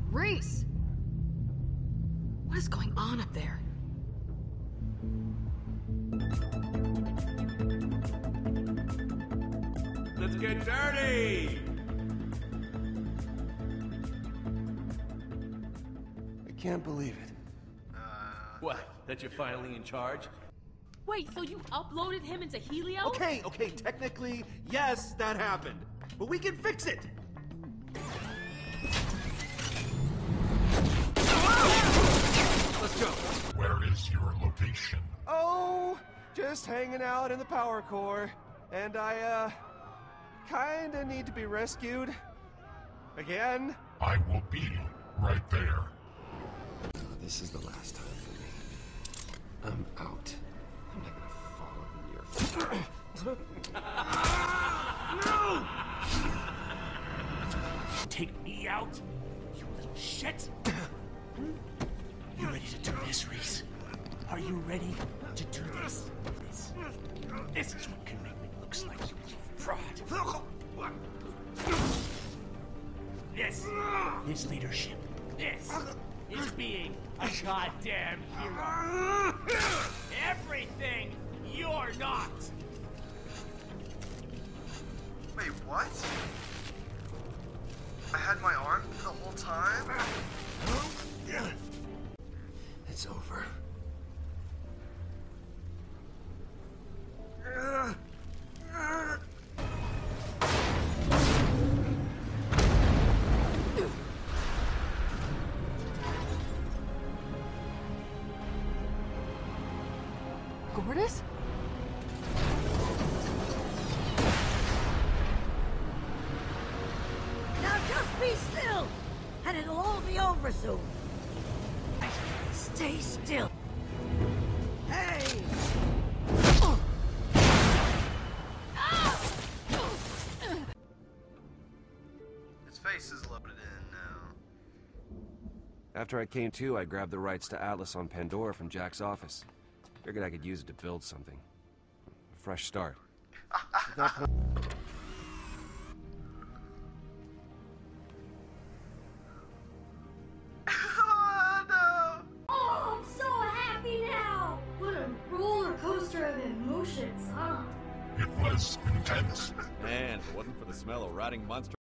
Rhys! What is going on up there? Let's get dirty! I can't believe it. What? That you're finally in charge? Wait, so you uploaded him into Helio? Okay, technically, yes, that happened. But we can fix it! Let's go. Where is your location? Oh, just hanging out in the power core. And I, kinda need to be rescued. Again? I will be right there. This is the last time for me. I'm out. I'm not gonna fall in your... Take me out, you little shit! You ready to do this, Rhys? Are you ready to do this? This is what commitment looks like, you little fraud. This is leadership. This is being a goddamn hero. Everything you're not. Wait, what? I had my arm the whole time? It's over. Gortys? Now just be still, and it'll all be over soon. Stay still. Hey! His face is loaded in now. After I came to, I grabbed the rights to Atlas on Pandora from Jack's office. Figured I could use it to build something. A fresh start. At that point... Oh, no! Oh, I'm so happy now! What a roller coaster of emotions, huh? It was intense. Man, if it wasn't for the smell of rotting monster